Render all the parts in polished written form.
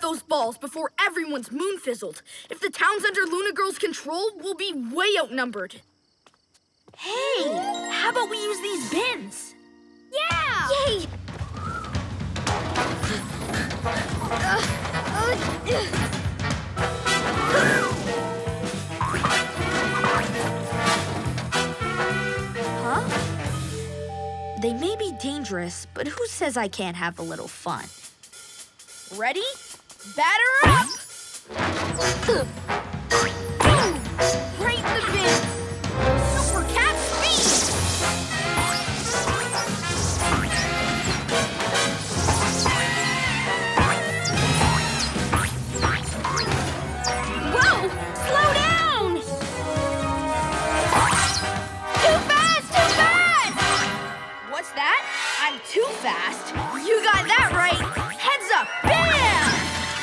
those balls before everyone's moonfizzled. If the town's under Luna Girl's control, we'll be way outnumbered. Hey, how about we use these bins? Yeah! Yay! Huh? They may be dangerous, but who says I can't have a little fun? Ready? Batter up! Boom! Right in the bin! Super cat speed! Whoa! Slow down! Too fast! Too fast! What's that? I'm too fast? You got that right! Heads up! Bam!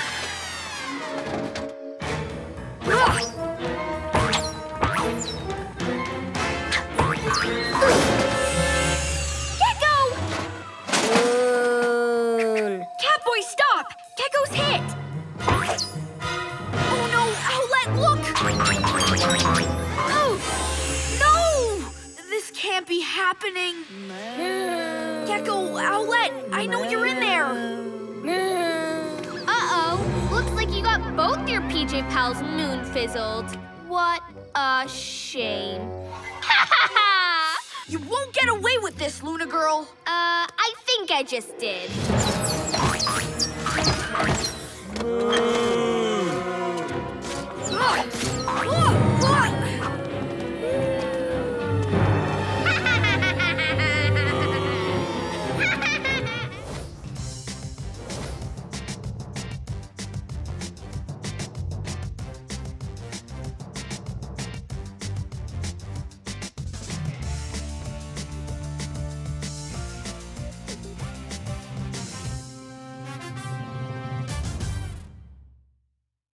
Gekko! Catboy, stop! Gekko's hit! Oh no! Owlette, look! Oh! No! This can't be happening. Gekko, Owlette, I know you're in there. Uh-oh. Looks like you got both your PJ pals moonfizzled. What a shame. Ha ha ha! You won't get away with this, Luna Girl. I think I just did.